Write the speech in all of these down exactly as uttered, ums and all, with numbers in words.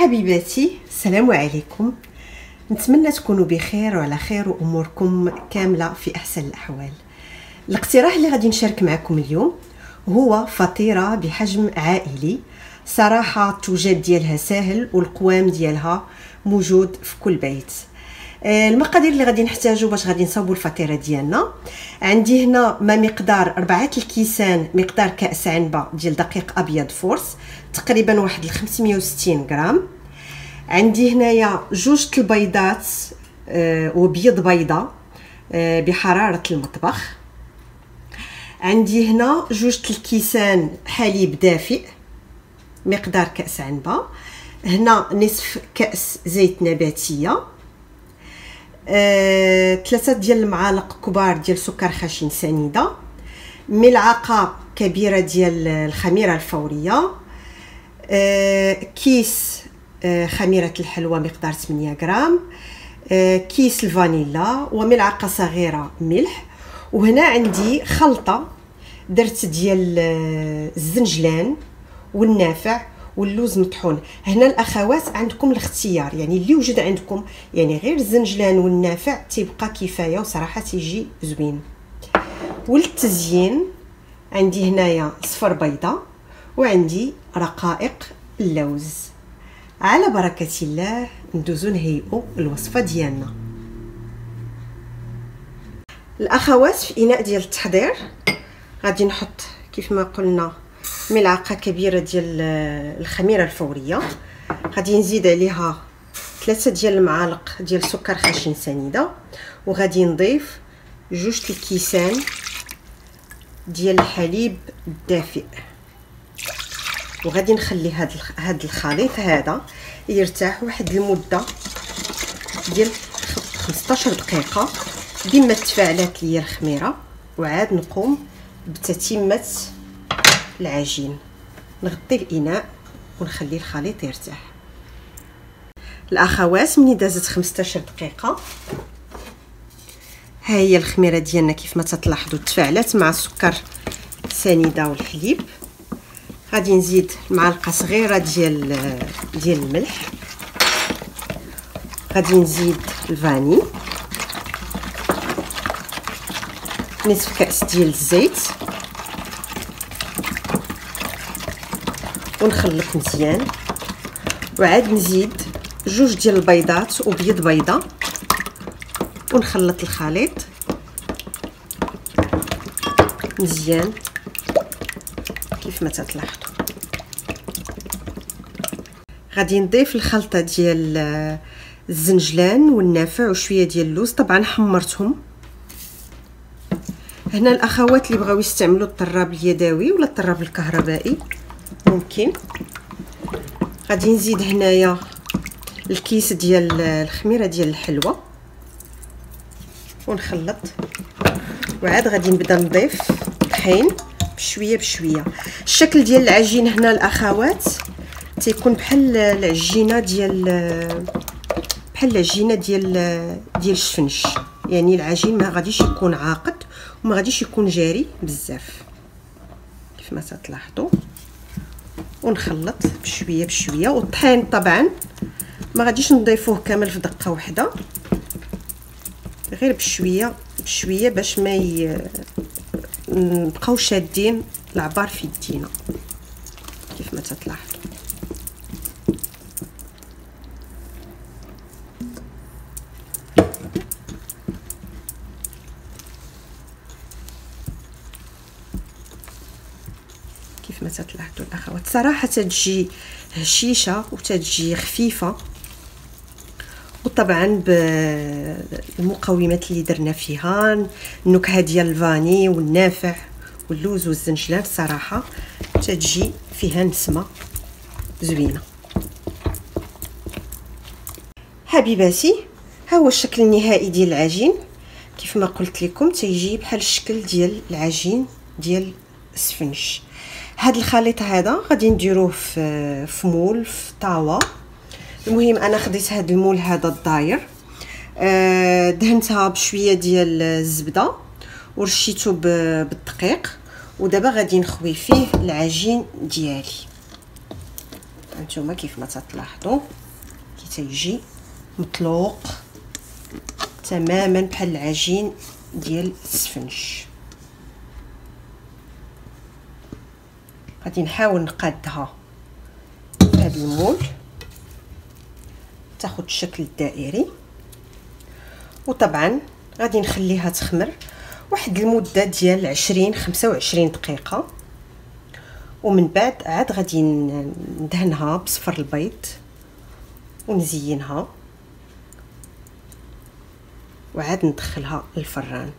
حبيباتي السلام عليكم. نتمنى تكونوا بخير وعلى خير واموركم كامله في احسن الاحوال. الاقتراح اللي غادي نشارك معكم اليوم هو فطيره بحجم عائلي. صراحه التوجد ديالها سهل والقوام ديالها موجود في كل بيت. المقادير اللي غادي نحتاجو باش غادي نصاوبوا الفطيره ديالنا: عندي هنا ما مقدار أربعة الكيسان مقدار كاس عنبه ديال دقيق ابيض فورس، تقريبا واحد خمسمية وستين غرام. عندي هنايا جوج البيضات آه وبيض بيضه آه بحراره المطبخ. عندي هنا جوج الكيسان حليب دافئ مقدار كاس عنبه. هنا نصف كاس زيت نباتيه. آه، ثلاثة ديال المعالق كبار ديال سكر خشن سنيده. ملعقه كبيره ديال الخميره الفوريه. آه، كيس آه، خميره الحلوى مقدار ثمانية غرام. آه، كيس الفانيلا وملعقه صغيره ملح. وهنا عندي خلطه درت ديال الزنجلان والنافع واللوز مطحون. هنا الاخوات عندكم الاختيار، يعني اللي وجد عندكم، يعني غير الزنجلان والنافع تيبقى كفايه وصراحه تيجي زوين. وللتزيين عندي هنايا صفر بيضه وعندي رقائق اللوز. على بركه الله ندوزو نهيئوا الوصفه ديالنا. الاخوات في اناء ديال التحضير غادي نحط كيف ما قلنا ملعقه كبيره ديال الخميره الفوريه. غادي نزيد عليها ثلاثة ديال المعالق ديال سكر خشن سنيده، وغادي نضيف جوج الكيسان ديال الحليب الدافئ. وغادي نخلي هذا هذا الخليط هذا يرتاح واحد المده ديال خمسطاش دقيقه بما تفاعلات ليا الخميره، وعاد نقوم بتتمه العجين. نغطي الاناء ونخلي الخليط يرتاح. الاخوات مني دازت خمسطاش دقيقه، ها هي الخميره ديالنا كيف ما تلاحظوا تفاعلات مع السكر سنيده والحليب. غادي نزيد معلقه صغيره ديال ديال الملح. غادي نزيد الفاني، نصف كاس ديال الزيت، ونخلط مزيان. وعاد نزيد جوج ديال البيضات وبيض بيضه ونخلط الخليط مزيان كيف ما تلاحظوا. غادي نضيف الخلطه ديال الزنجلان والنافع وشويه ديال اللوز، طبعا حمرتهم. هنا الاخوات اللي بغاو يستعملوا الطراب اليدوي ولا الطراب الكهربائي ممكن. غادي نزيد هنايا الكيس ديال الخميره ديال الحلوى ونخلط. وعاد غادي نبدا نضيف طحين بشويه بشويه. الشكل ديال العجين هنا الاخوات تيكون بحال العجينه ديال بحال العجينه ديال ديال الشفنش، يعني العجين ما غاديش يكون عاقد وما غاديش يكون جاري بزاف كيف ما تلاحظوا. ونخلط بشويه بشويه. والطحين طبعا ما غاديش نضيفوه كامل في دقه واحده، غير بشويه بشويه باش ما ي... نبقاو شادين العبار في يدينا كيف ما تلاحظوا. كيف ما تلاحظوا الاخوات صراحه تجي هشيشه وتجي خفيفه، وطبعا بالمقومات اللي درنا فيها النكهه ديال الفاني والنافع واللوز والزنجلان صراحه تجي فيها نسمه زوينه. حبيباتي ها هو الشكل النهائي ديال العجين. كيف ما قلت لكم تيجي بحال الشكل ديال العجين ديال السفنج. هذا الخليط هذا غادي نديروه في في في طاوه. المهم انا خديت هذا المول هذا الداير، آه دهنتها بشويه ديال الزبده ورشيته بالدقيق. ودابا غادي نخوي فيه العجين ديالي. هانتوما كيف ما تلاحظوا كي تيجي مطلوق تماما بحال العجين ديال السفنج. غادي نحاول نقادها بهذا المول تاخذ الشكل الدائري، وطبعا غادي نخليها تخمر واحد المده ديال عشرين خمسة وعشرين دقيقه، ومن بعد عاد غادي ندهنها بصفر البيض ونزينها وعاد ندخلها للفران.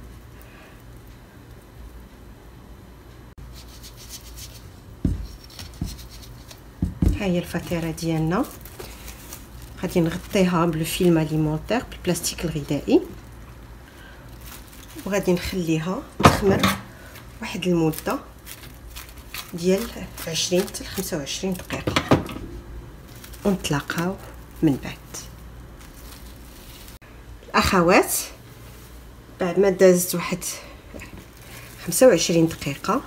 ها هي الفطيره ديالنا، غادي نغطيها بالفيلم اليمونتير بالبلاستيك الغذائي وغادي نخليها تخمر واحد المده ديال عشرين حتى خمسة وعشرين دقيقه ونتلاقاو من بعد. الاخوات بعد ما دازت واحد خمسة وعشرين دقيقه،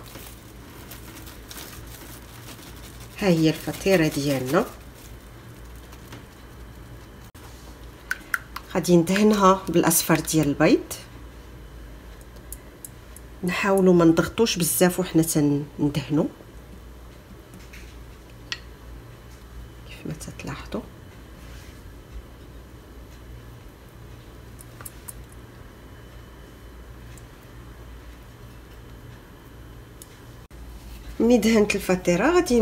ها هي الفطيره ديالنا. غادي ندهنها بالاصفر ديال البيض، نحاولوا ما نضغطوش بزاف وحنا تندهنوا كيف ما تلاحظوا. ملي دهنت الفطيره غادي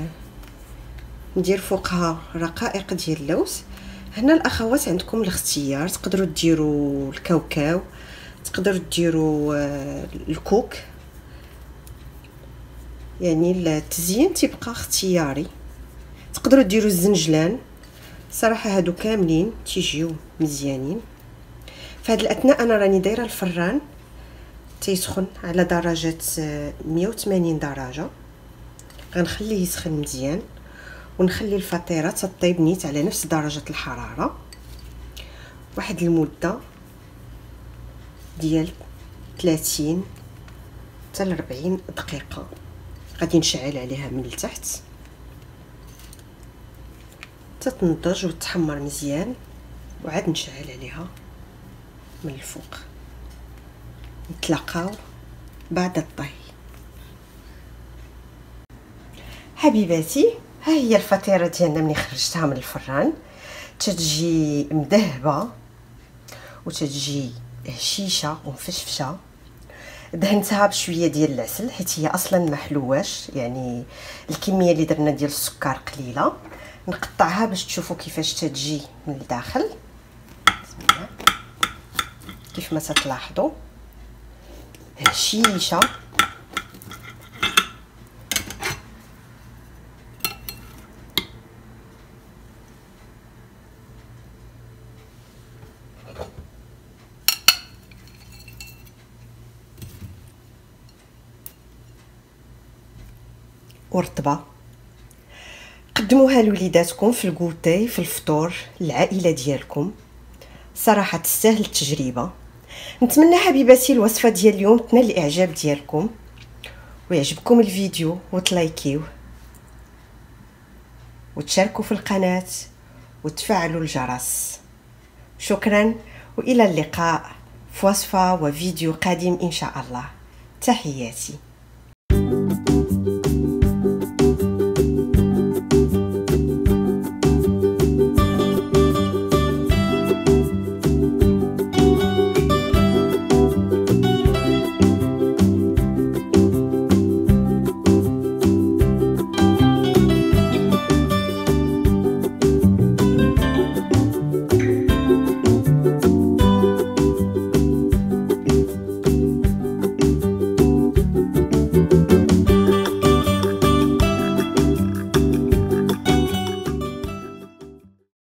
ندير فوقها رقائق ديال اللوز. هنا الاخوات عندكم الاختيار، تقدروا ديروا الكاوكاو، تقدروا ديروا الكوك، يعني التزيين تيبقى اختياري. تقدروا ديروا الزنجلان، صراحه هادو كاملين تيجيو مزيانين. في هذه الاثناء انا راني دايره الفران تيسخن على درجه مية وثمانين درجه، غنخليه يسخن مزيان ونخلي الفطيره تطيب نيت على نفس درجه الحراره واحد المده ديال ثلاثين حتى أربعين دقيقه. غادي نشعل عليها من التحت تتنضج وتحمر مزيان، وعاد نشعل عليها من الفوق. نتلاقاو بعد الطهي. حبيباتي ها هي الفطيره ديالنا ملي خرجتها من الفران، تتجي مذهبه وتتجي هشيشه ومفشفشه. دهنتها بشويه ديال العسل حيت هي اصلا ما حلواش، يعني الكميه اللي درنا ديال السكر قليله. نقطعها باش تشوفوا كيفاش تتجي من الداخل. بسم الله كيف ما تلاحظوا هشيشه ورطبه. قدموها لوليداتكم في الكوتي في الفطور العائله ديالكم، صراحه تستاهل التجربه. نتمنى حبيباتي الوصفه ديال اليوم تنال الاعجاب ديالكم ويعجبكم الفيديو وتلايكيوه وتشاركوا في القناه وتفعلوا الجرس. شكرا والى اللقاء في وصفه وفيديو قادم ان شاء الله. تحياتي.